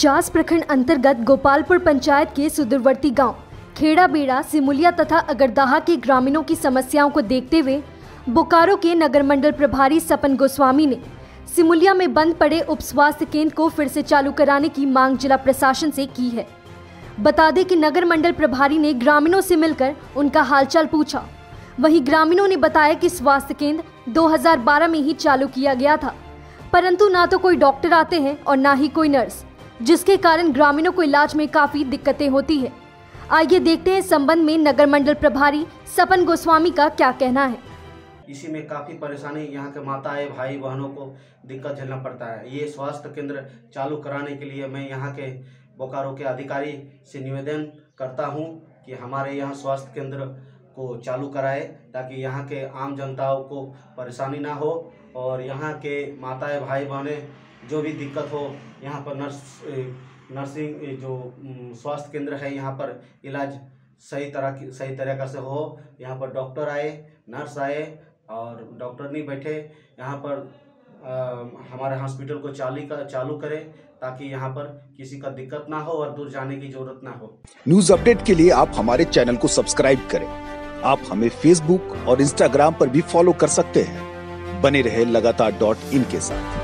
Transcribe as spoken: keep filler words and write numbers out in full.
चास प्रखंड अंतर्गत गोपालपुर पंचायत के सुदूरवर्ती गांव खेड़ा बेड़ा, सिमुलिया तथा अगरदाहा के ग्रामीणों की समस्याओं को देखते हुए बोकारो के नगर मंडल प्रभारी सपन गोस्वामी ने सिमुलिया में बंद पड़े उप स्वास्थ्य केंद्र को फिर से चालू कराने की मांग जिला प्रशासन से की है। बता दें कि नगर मंडल प्रभारी ने ग्रामीणों से मिलकर उनका हालचाल पूछा। वहीं ग्रामीणों ने बताया कि स्वास्थ्य केंद्र दो हज़ार बारह में ही चालू किया गया था, परंतु ना तो कोई डॉक्टर आते हैं और ना ही कोई नर्स, जिसके कारण ग्रामीणों को इलाज में काफी दिक्कतें होती है। आइए देखते हैं इस संबंध में नगर मंडल प्रभारी सपन गोस्वामी का क्या कहना है। इसी में काफ़ी परेशानी यहाँ के माताएं भाई बहनों को दिक्कत झेलना पड़ता है। ये स्वास्थ्य केंद्र चालू कराने के लिए मैं यहाँ के बोकारो के अधिकारी से निवेदन करता हूँ कि हमारे यहाँ स्वास्थ्य केंद्र को चालू कराए, ताकि यहाँ के आम जनताओं को परेशानी ना हो और यहाँ के माताएं भाई बहनें जो भी दिक्कत हो, यहाँ पर नर्स नर्सिंग जो स्वास्थ्य केंद्र है यहाँ पर इलाज सही तरह की सही तरीक़ा से हो। यहाँ पर डॉक्टर आए, नर्स आए और डॉक्टर नहीं बैठे, यहाँ पर आ, हमारे हॉस्पिटल को चालू का चालू करें, ताकि यहाँ पर किसी का दिक्कत ना हो और दूर जाने की जरूरत ना हो। न्यूज अपडेट के लिए आप हमारे चैनल को सब्सक्राइब करें। आप हमें फेसबुक और इंस्टाग्राम पर भी फॉलो कर सकते हैं। बने रहे लगातार डॉट इन के साथ।